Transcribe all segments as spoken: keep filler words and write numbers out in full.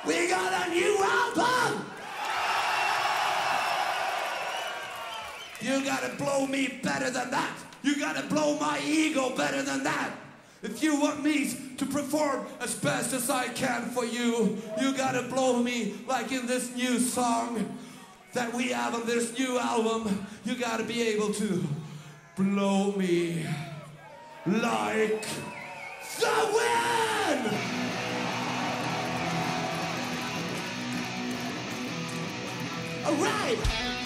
We got a new album! You gotta blow me better than that. You gotta blow my ego better than that. If you want me to perform as best as I can for you, you gotta blow me like in this new song that we have on this new album. You gotta be able to blow me like the wind! All right!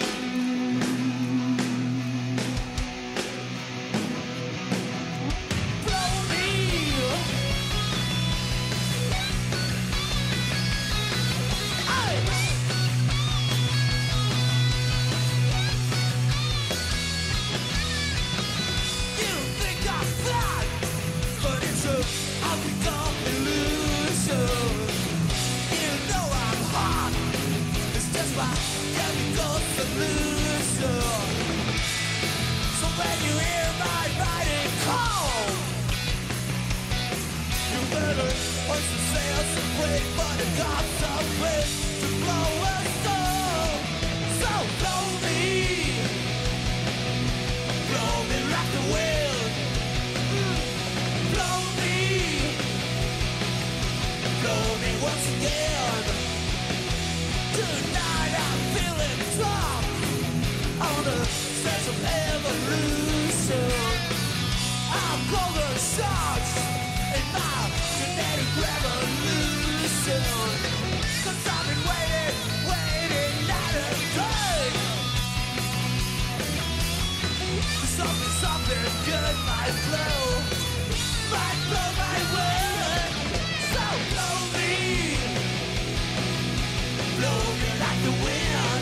Wants to say us a break, but it got some place to blow us all. So blow me, blow me like the wind. Blow me, blow me once again. Tonight I'm feeling drunk on the sense of evolution. I'm golden shots in my genetic revolution. Cause I've been waiting, waiting night and day for something, something good might blow, might blow my way. So blow me, blow me like the wind.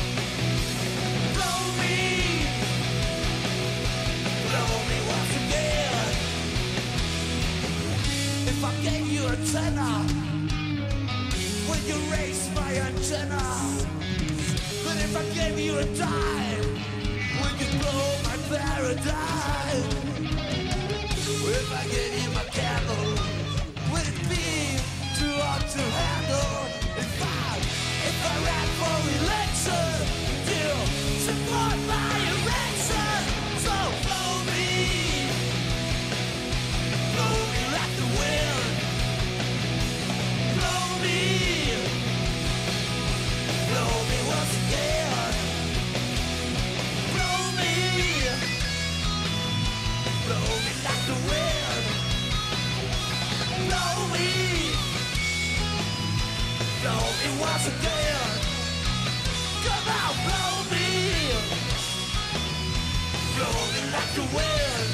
Blow me, blow me once again. If I gave you a tenner, would you raise my antenna? But if I gave you a dime, would you blow my paradigm? If I gave you my candle, would it be too hard to handle? If I, if I ran for election, you support my erection. So blow me, blow me like the wind. Blow me, blow me once again. Blow me, blow me like the wind. Blow me, blow me once again. Come on, blow me, blow me like the wind.